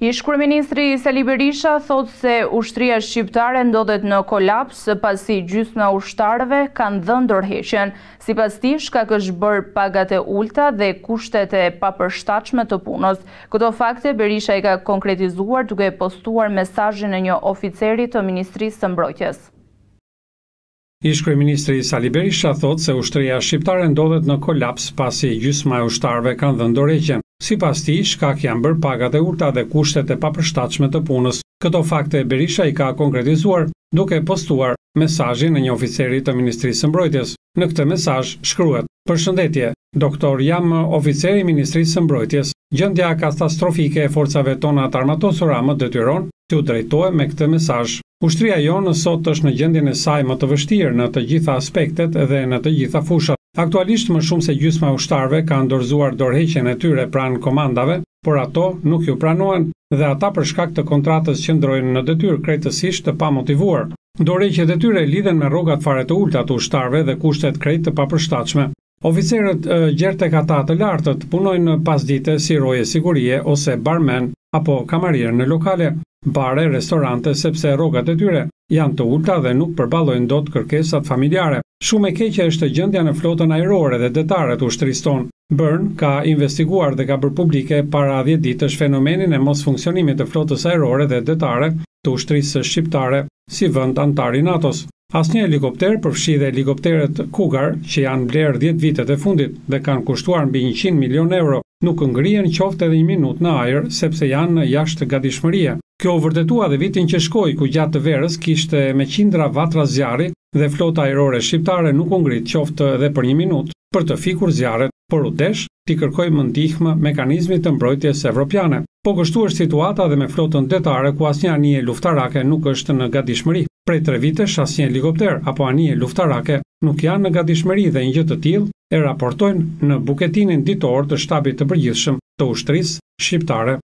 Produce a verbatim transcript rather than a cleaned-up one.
Ish kryeministri Sali Berisha thot se ushtria shqiptare ndodhet në kolaps pasi gjysma e ushtarëve kanë dhënë dorëheqjen. Sipas tij, shkak është bërë pagat e ulta dhe kushtet e papërshtatshme të punës. Këto fakte Berisha i ka konkretizuar duke postuar mesazhin e një oficeri të Ministrisë së Mbrojtjes. Ish kryeministri Sali Berisha thot se ushtria shqiptare ndodhet në kolaps pasi gjysma e ushtarëve kanë dhënë dorëheqjen. Sipas tij, shkak janë bërë pagat e ulta dhe kushtet e papërshtatshme të punës. Këto fakte Berisha i ka konkretizuar duke postuar mesazhin e një oficeri të Ministrisë së Mbrojtjes. Në këtë mesazh shkruhet: "Përshëndetje, doktor, jam oficeri i Ministrisë së Mbrojtjes. Gjendja katastrofike e forcave tona të armatosura më detyron t'ju drejtohem me këtë mesazh. Ushtria jonë sot është në gjendjen e saj më të vështirë në të gjitha aspektet dhe në të gjitha fushat. Aktualisht më shumë se gjysma e ushtarëve kanë dorëzuar dorëheqjen e tyre pranë komandave, por ato nuk ju pranohen dhe ata për shkak të kontratës qëndrojnë në detyrë krejtësisht të pamotivuar. Dorëheqjet e tyre lidhen me rrogat fare të ulta të ushtarëve dhe kushtet krejt të papërshtatshme. Oficerët e gjerë tek ata të lartët punojnë pasdite si roje sigurie ose barmen apo kamarier në lokale, bare, restorante, sepse rrogat e tyre janë të ulta dhe nuk përballojnë dot kërkesat familjare. Shumë e keqe është gjendja në flotën ajrore dhe detare të ushtrisë tonë. Bern ka investiguar dhe ka bërë publike para dhjetë ditësh fenomenin e mosfunksionimit të flotës ajrore dhe detare të ushtrisë shqiptare si vend antar i NATO-s. Asnjë helikopter, përfshi dhe helikopteret Cougar, që janë blerë dhjetë vitet e fundit dhe kanë kushtuar mbi njëqind milion euro, nuk ngrihen qoftë edhe një minutë në ajër sepse janë jashtë gatishmërie. Kjo u vërtetua dhe vitin që shkoi, ku gjatë të verës kishte me qindra vatra zjarri dhe flota ajrore shqiptare nuk u ngrit qoftë edhe për një minutë për të fikur zjarret, por u desh t'i kërkojmë ndihmë mekanizmit të mbrojtjes evropiane. Po kështu është situata dhe me flotën detare ku asnjë anije luftarake nuk është në gatishmëri. Prej tre vitesh asnjë helikopter apo anije luftarake nuk janë në gatishmëri dhe një gjë të tillë e raportojnë në buketinin ditor të shtabit të përgjithshëm të ushtrisë shqiptare.